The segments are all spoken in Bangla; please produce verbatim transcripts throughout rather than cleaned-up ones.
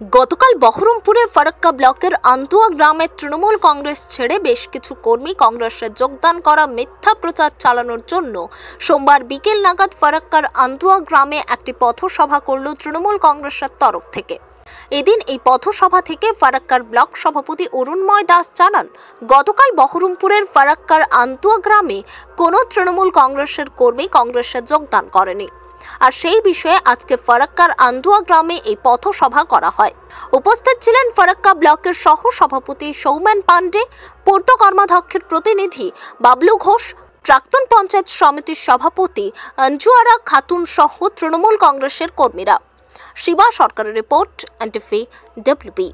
গতকাল বহরমপুরে ফারাক্কা ব্লকের আন্তুয়া গ্রামে তৃণমূল কংগ্রেস ছেড়ে বেশ কিছু কর্মী কংগ্রেসে যোগদান করা মিথ্যা প্রচার চালানোর জন্য সোমবার বিকেল নাগাদ ফারাক্কার আন্তুয়া গ্রামে একটি পথসভা করল তৃণমূল কংগ্রেসের তরফ থেকে। এদিন এই পথসভা থেকে ফারাক্কার ব্লক সভাপতি অরুণময় দাস জানান, গতকাল বহরমপুরের ফারাক্কার আন্তুয়া গ্রামে কোনো তৃণমূল কংগ্রেসের কর্মী কংগ্রেসে যোগদান করেনি, আর সেই বিষয়ে আজকে ফারাক্কার আন্তুয়া গ্রামে এই পথসভা করা হয়। উপস্থিত ছিলেন ফারাক্কা ব্লকের সহ সভাপতি সৌমেন পান্ডে, পূর্ত কর্মাধ্যক্ষের প্রতিনিধি বাবলু ঘোষ, প্রাক্তন পঞ্চায়েত সমিতির সভাপতি অঞ্জুয়ারা খাতুন সহ তৃণমূল কংগ্রেসের কর্মীরা। শিবা সরকারের রিপোর্ট, এনটিভি ডব্লিউবি।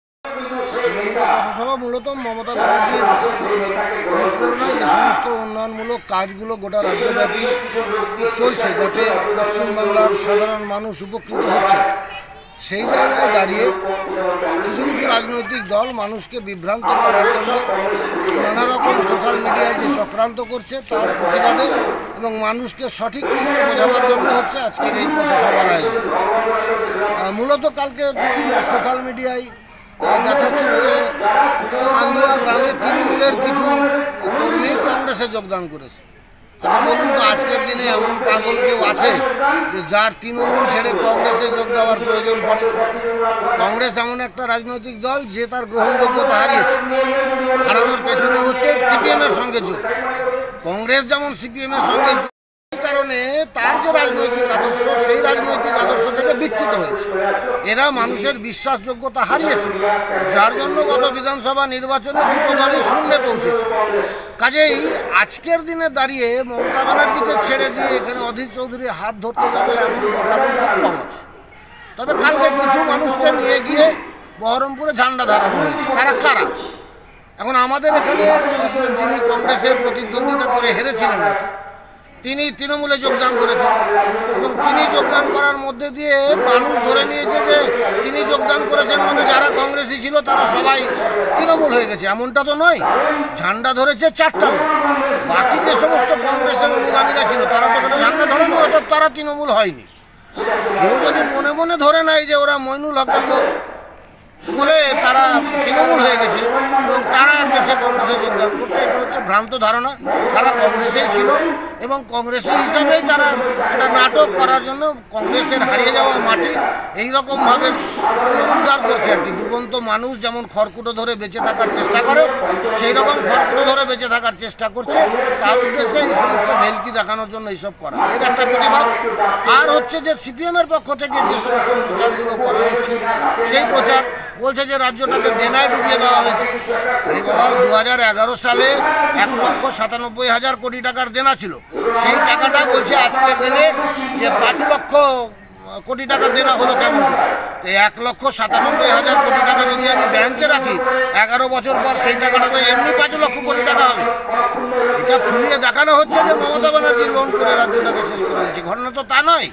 পথসভা মূলত মমতা ব্যানার্জির অনুপ্রেরণায় যে সমস্ত উন্নয়নমূলক কাজগুলো গোটা রাজ্যব্যাপী চলছে, যাতে পশ্চিমবাংলার সাধারণ মানুষ উপকৃত হচ্ছে, সেই জায়গায় দাঁড়িয়ে কিছু কিছু রাজনৈতিক দল মানুষকে বিভ্রান্ত করার জন্য নানা রকম সোশ্যাল মিডিয়ায় যে চক্রান্ত করছে তার প্রতিবাদে এবং মানুষকে সঠিক মতো বোঝাবার জন্য হচ্ছে আজকের এই পথসভার আয়োজন। মূলত কালকে সোশ্যাল মিডিয়ায় দেখাচ্ছিল যে আন্তুয়া গ্রামে তৃণমূলের কিছু কর্মী কংগ্রেসে যোগদান করেছে। আচ্ছা বলুন তো, আজকের দিনে এমন পাগল কেউ আছে যে যার তৃণমূল ছেড়ে কংগ্রেসে যোগ দেওয়ার প্রয়োজন পড়ে? কংগ্রেস এমন একটা রাজনৈতিক দল যে তার গ্রহণযোগ্যতা হারিয়েছে। হারানোর পেছনে হচ্ছে সিপিএমের সঙ্গে যোগ। কংগ্রেস যেমন সিপিএমের সঙ্গে যোগ, এই কারণে তার যে রাজনৈতিক আদর্শ, সেই রাজনৈতিক আদর্শ থেকে বিচ্যুত হয়েছে। এরা মানুষের বিশ্বাসযোগ্যতা হারিয়েছে, যার জন্য গত বিধানসভা নির্বাচনে দুটো দলই শূন্যে পৌঁছেছে। কাজেই আজকের দিনে দাঁড়িয়ে মমতা ব্যানার্জিকে ছেড়ে দিয়ে এখানে অধীর চৌধুরীর হাত ধরতে যাবে এমন লোকালো খুব কম আছে। তবে কালকে কিছু মানুষকে নিয়ে গিয়ে বহরমপুরে ঝান্ডা ধরানো হয়েছে। তারা কারা? এখন আমাদের এখানে একজন যিনি কংগ্রেসের প্রতিদ্বন্দ্বিতা করে হেরেছিলেন, তিনি তৃণমূলে যোগদান করেছেন এবং তিনি যোগদান করার মধ্যে দিয়ে মানুষ ধরে নিয়েছে যে তিনি যোগদান করেছেন মানে যারা কংগ্রেসি ছিল তারা সবাই তৃণমূল হয়ে গেছে। এমনটা তো নয়। ঝান্ডা ধরেছে চারটা লোক, বাকি যে সমস্ত কংগ্রেসের অনুগামীরা ছিল তারা তো এখানে ঝান্ডা ধরেনি, অর্থাৎ তারা তৃণমূল হয়নি। কেউ যদি মনে মনে ধরে নেয় যে ওরা মইনুল হকের লোক বলে তারা তৃণমূল হয়ে গেছে এবং তারা গেছে কংগ্রেসে যোগদান করতে, এটা হচ্ছে ভ্রান্ত ধারণা। তারা কংগ্রেসেই ছিল এবং কংগ্রেসি হিসাবেই তারা একটা নাটক করার জন্য কংগ্রেসের হারিয়ে যাওয়া মাটি এইরকমভাবে পুনরুদ্ধার করছে আর কি। ডুবন্ত মানুষ যেমন খড়কুটো ধরে বেঁচে থাকার চেষ্টা করে, সেই রকম খড়কুটো ধরে বেঁচে থাকার চেষ্টা করছে। তার উদ্দেশ্যে এই সমস্ত ভেলকি দেখানোর জন্য এইসব করা, এর একটা প্রতিবাদ। আর হচ্ছে যে সিপিএমের পক্ষ থেকে যে সমস্ত প্রচারগুলো করা হচ্ছে, সেই প্রচার বলছে যে রাজ্যটাকে দেনায় ডুবিয়ে দেওয়া হয়েছে। আরে বাবা, দু হাজার এগারো সালে এক লক্ষ সাতানব্বই হাজার কোটি টাকার দেনা ছিল। সেই টাকাটা বলছে আজকের দিনে যে পাঁচ লক্ষ কোটি টাকা দেনা হলো কেমন করে? এই এক লক্ষ সাতানব্বই হাজার কোটি টাকা যদি আমি ব্যাংকে রাখি, এগারো বছর পর সেই টাকাটা তো এমনি পাঁচ লক্ষ কোটি টাকা হবে। এটা খুলিয়ে দেখানো হচ্ছে যে মমতা ব্যানার্জি লোন করে রাজ্যটাকে শেষ করে দিচ্ছে। ঘটনা তো তা নয়।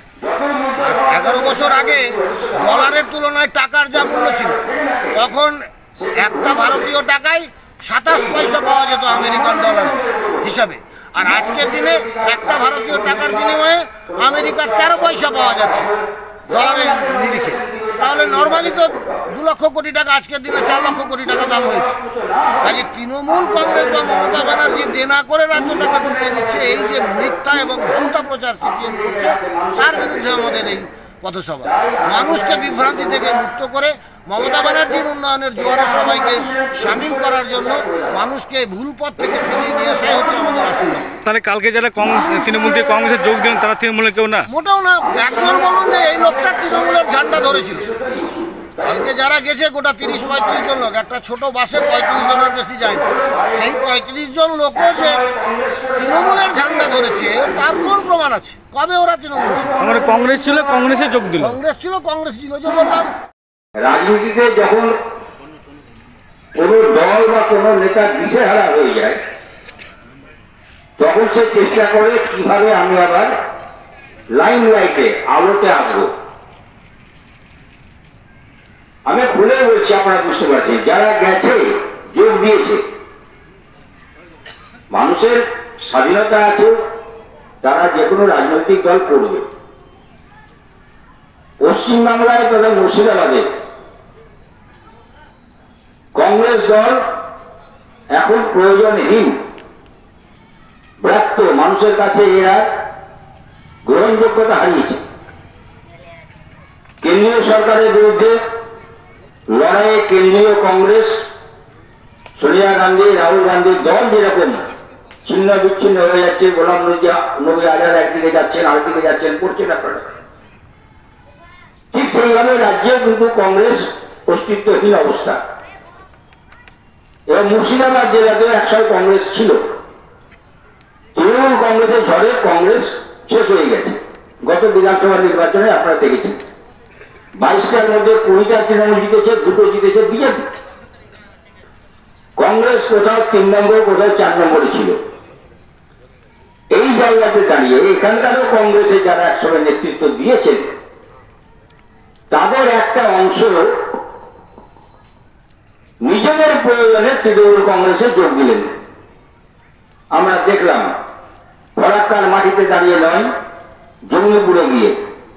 এগারো বছর আগে ডলারের তুলনায় টাকার যা মূল্য ছিল, তখন একটা ভারতীয় টাকায় সাতাশ পয়সা পাওয়া যেত আমেরিকান ডলার হিসাবে, আর আজকের দিনে একটা ভারতীয় টাকার বিনিময়ে আমেরিকার তেরো পয়সা পাওয়া যাচ্ছে ডলারের নিরিখে। তাহলে নর্মালি তো দু লক্ষ কোটি টাকা, আজকের দিনে চার লক্ষ কোটি টাকা দাম হয়েছে। কাজে তৃণমূল কংগ্রেস বা মমতা ব্যানার্জি দেনা করে রাজ্যটাকে ডুবিয়ে দিচ্ছে, এই যে মিথ্যা এবং ভৌতা প্রচার সিপিএম করছে, তার বিরুদ্ধে আমাদের এই পথসভা। মানুষকে বিভ্রান্তি থেকে মুক্ত করে মমতা ব্যানার্জির উন্নয়নের জোয়ারে সবাইকে সামিল করার জন্য মানুষকে ভুল পথ থেকে ফিরিয়ে নিয়ে আসাই হচ্ছে আমাদের আসল। তাহলে কালকে যারা কংগ্রেস তৃণমূল থেকে কংগ্রেসে যোগ দিলেন তারা তৃণমূলের কেউ না? মোটেও না। একজন বলুন যে এই লোকটা তৃণমূলের ঝান্ডা ধরেছিল। কালকে যারা গেছে গোটা তিরিশ পঁয়ত্রিশ জন লোক, একটা ছোট বাসে পঁয়ত্রিশ জনের বেশি যায় না। সেই পঁয়ত্রিশ জন লোকও যে তৃণমূলের ঝান্ডা ধরেছে তার কোন প্রমাণ আছে? কবে ওরা তৃণমূল ছিল? আমার কংগ্রেস ছিল, কংগ্রেসে যোগ দিল। কংগ্রেস ছিল, কংগ্রেস ছিল, যে বললাম। রাজনীতিতে যখন কোনো দল বা কোনো নেতা দিশেহারা হয়ে যায়, তখন সে চেষ্টা করে কিভাবে আমি আবার লাইন লাইটে আলোতে আসবো। আমি খুলে বলছি, আপনারা বুঝতে পারছেন, যারা গেছে যোগ দিয়েছে, মানুষের স্বাধীনতা আছে, তারা যে কোনো রাজনৈতিক দল করবে। পশ্চিমবাংলায় তথা মুর্শিদাবাদে কংগ্রেস দল এখন প্রয়োজনহীন, ব্রাত্য মানুষের কাছে এরা গ্রহণযোগ্যতা হারিয়েছে। কেন্দ্রীয় সরকারের বিরুদ্ধে লড়াইয়ে কেন্দ্রীয় কংগ্রেস, সোনিয়া গান্ধী, রাহুল গান্ধীর দল যেরকম ছিন্ন বিচ্ছিন্ন হয়ে যাচ্ছে, গোলাম নবী আজাদ একদিকে যাচ্ছেন, আরেকদিকে যাচ্ছেন, করছেন আপনারা, ঠিক সেইভাবে রাজ্যে কিন্তু কংগ্রেস অস্তিত্বহীন অবস্থা। এবং মুর্শিদাবাদ জেলাতে একসময় কংগ্রেস ছিল, তৃণমূল কংগ্রেসের ঝড়ে কংগ্রেস শেষ হয়ে গেছে। গত বিধানসভা নির্বাচনে আপনারা দেখেছেন বাইশটার মধ্যে কুড়িটা তৃণমূল জিতেছে, দুটো জিতেছে বিজেপি। কংগ্রেস কোথাও তিন নম্বর, কোথাও চার নম্বরে ছিল। এই জায়গাতে দাঁড়িয়ে এখানকারও কংগ্রেসের যারা একসঙ্গে নেতৃত্ব দিয়েছেন তাদের একটা অংশ নিজেদের প্রয়োজনে তৃণমূল কংগ্রেসে যোগ দিলেন। আমরা দেখলাম ফরাক্কার মাটিতে দাঁড়িয়ে নয়, জঙ্গিপুরে গিয়ে।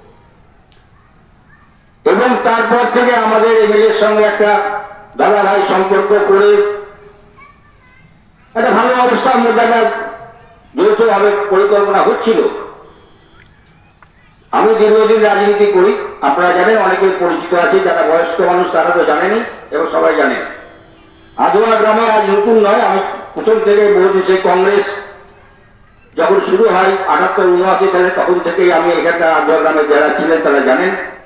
এবং তারপর থেকে আমাদের এমএলএর সঙ্গে একটা দাদা ভাই সম্পর্ক করে একটা ভালো অবস্থার মধ্যে একটা যৌথভাবে পরিকল্পনা হচ্ছিল। আমি দীর্ঘদিন রাজনীতি করি, আপনারা জানেন, অনেকে পরিচিত আছে, যারা বয়স্ক মানুষ তারা তো জানেনি এবং সবাই জানেন। আদোয়া গ্রামে আজ নতুন নয়, আমি প্রথম থেকে বলছি, সেই কংগ্রেস যখন শুরু হয় আটাত্তর উনআশি সালে, তখন থেকেই আমি এখানকার আদোয়া গ্রামে যারা ছিলেন তারা জানেন